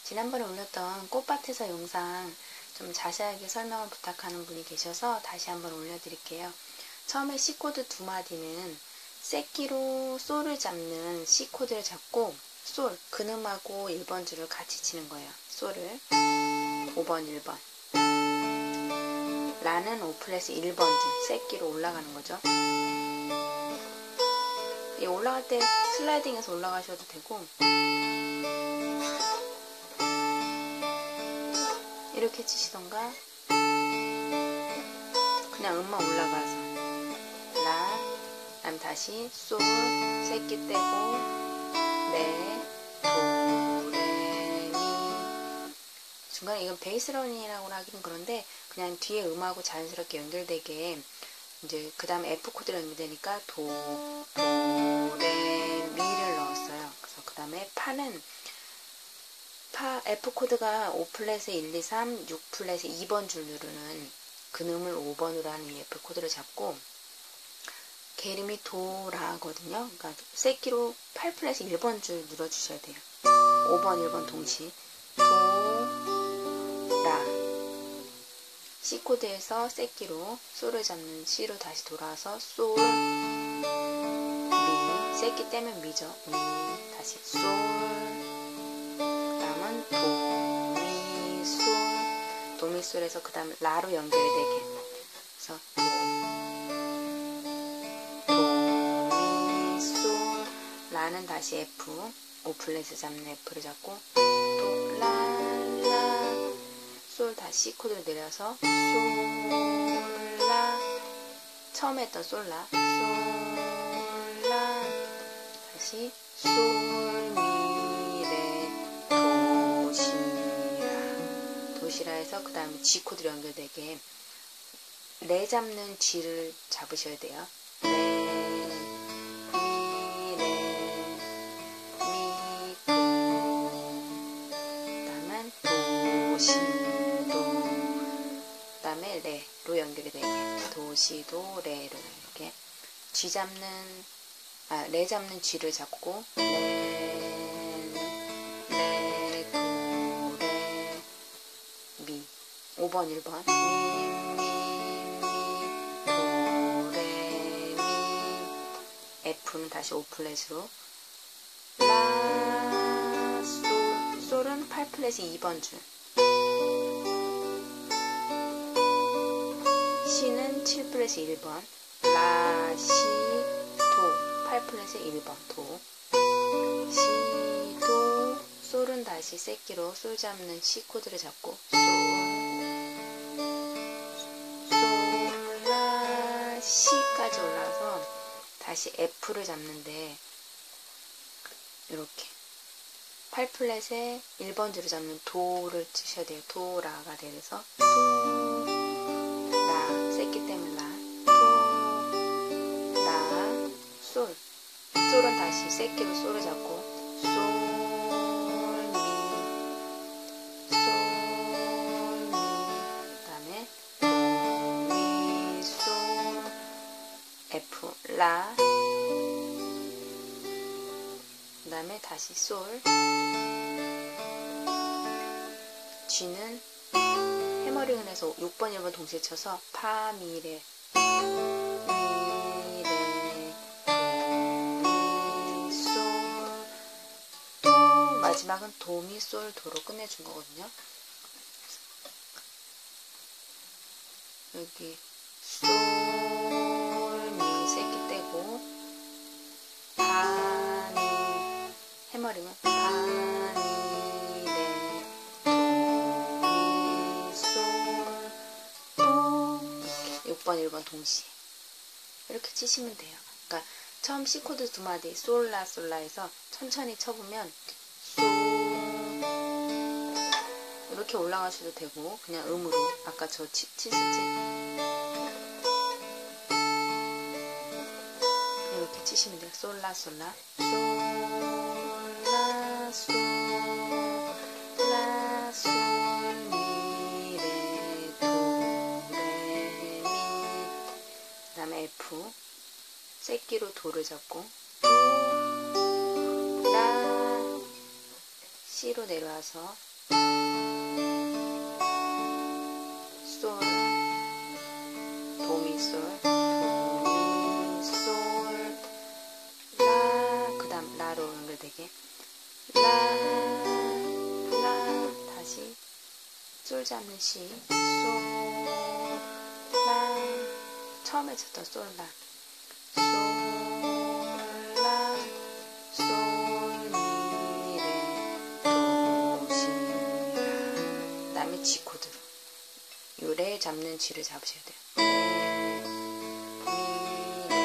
지난번에 올렸던 꽃밭에서 영상 좀 자세하게 설명을 부탁하는 분이 계셔서 다시 한번 올려드릴게요. 처음에 C코드 두 마디는 새끼로 솔을 잡는 C코드를 잡고 솔, 근음하고 1번 줄을 같이 치는 거예요. 솔을 5번, 1번 라는 5플랫 1번 줄 새끼로 올라가는 거죠. 이 올라갈 때 슬라이딩해서 올라가셔도 되고 이렇게 치시던가 그냥 음만 올라가서 라, 그다음 다시 솔, 새끼 떼고 레, 도, 레, 미. 중간에 이건 베이스런이라고 하기는 그런데 그냥 뒤에 음하고 자연스럽게 연결되게 이제 그 다음에 F 코드로 연결되니까 도, 레, 미를 넣었어요. 그래서 그 다음에 파는 F 코드가 5플랫에 1, 2, 3, 6플랫에 2번 줄 누르는 근음을 5번으로 하는 이 F 코드를 잡고 게름이 도라거든요. 그러니까 새끼로 8플랫에 1번 줄 눌러주셔야 돼요. 5번, 1번 동시 도, 라 C 코드에서 새끼로 솔을 잡는 C로 다시 돌아와서 솔, 미, 새끼 떼면 미죠. 미, 다시 솔, 다음은 도, 미, 솔, 도, 미, 솔에서 그 다음 라로 연결이 되게 그래서 도, 미, 솔, 라는 다시 F, 5플랫을 잡는 F를 잡고 도, 라, 라, 솔 다시 C 코드를 내려서 솔, 라, 처음에 했던 솔, 라, 솔, 라, 다시 솔, 미, 레, 도, 시, 라, 도시라에서 그 다음에 G 코드로 연결되게 레 잡는 G를 잡으셔야 돼요. 레, 미, 레, 미, 도, 다음은 도, 시, 그 다음에 레로 연결이 되게 도, 시, 도, 레로 이렇게 G 잡는 레 잡는 G를 잡고 레, 도, 레, 미 5번, 1번 미, 도, 레, 미 F는 다시 5플랫으로 라, 솔, 솔은 8플랫이 2번 줄 C는 7플랫이 1번 라, 시, 도 8플랫의 1번 도 시, 도 솔은 다시 새끼로 솔 잡는 C 코드를 잡고 솔, 라, C까지 올라와서 다시 F를 잡는데 이렇게 8플랫에 1번 줄을 잡는 도를 치셔야 돼요. 도, 라가 돼서 도, 라, 새끼 때문에 라, 도, 라, 솔, 솔은 다시 새끼로 솔을 잡고 솔, 미, 솔, 미, 그 다음에 도, 미, 솔, F, 라, 그 다음에 다시 솔, G는 해머링을 해서 6번, 1번 동시에 쳐서 파, 미, 레, 미, 레, 도, 미, 솔, 도, 마지막은 도, 미, 솔, 도로 끝내준 거거든요. 여기 솔, 미, 새끼 떼고 파, 미, 해머링은 파, 미, 레, 도, 미, 솔, 도 이렇게 6번, 1번 동시에 이렇게 치시면 돼요. 그러니까 처음 C 코드 두 마디 솔라, 솔라에서 천천히 쳐보면 솔 이렇게 올라가셔도 되고 그냥 음으로 아까 저 치실 때 이렇게 치시면 돼요. 솔라, 솔라, 솔라, 솔라, 솔, 미, 레, 도, 레, 미 그 다음에 F 새끼로 도를 잡고 도, 라, C로 내려와서 솔, 도, 미, 솔, 라, 그 다음 라로 연결되게 라, 다시 솔 잡는 시, 솔, 라, 처음에 쳤던 솔, 라, 솔, 라, 솔, 미, 레, 도, 시, 라. 그 다음에 G 코드로 요 레 잡는 G를 잡으셔야 돼요. 레, 미, 레,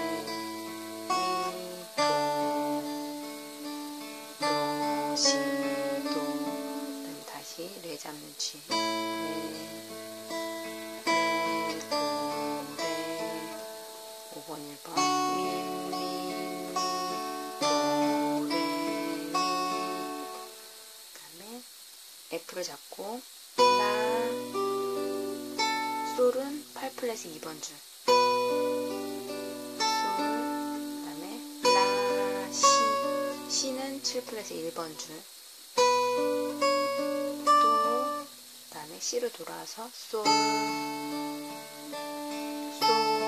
미, 도, 시, 도. 그 다음에 다시 레 잡는 G. 레, 도, 레. 5번, 1번. 미, 미, 도, 레, 미. 그 다음에 F를 잡고 라, 솔은 8플랫 2번 줄. 솔, 그 다음에 라, 시, 시는 7플랫 1번 줄. 또, 그 다음에 C로 돌아와서 솔, 솔,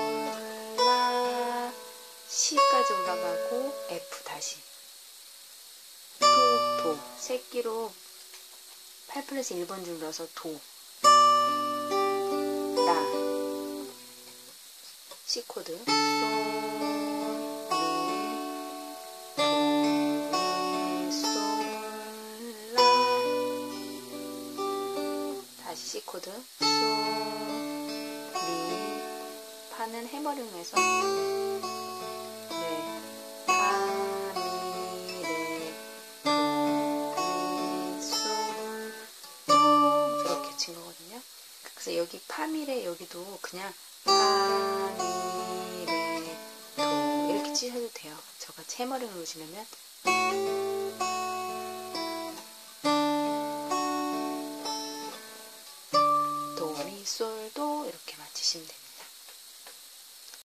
라, C까지 올라가고 F 다시. 도, 새끼로 8플랫 1번 줄 넣어서 도, 라, C 코드, 솔, 미, 도, 미, 솔, 라, 다시 C 코드, 솔, 미, 파는 해머링에서 레, 파, 미, 레, 도, 미, 솔, 도 이렇게 친 거거든요. 그래서 여기 파미레 여기도 그냥 파미레 도 이렇게 치셔도 돼요. 저같이 해머링을 놓으시려면 도, 미, 솔, 도 이렇게 맞추시면 돼요.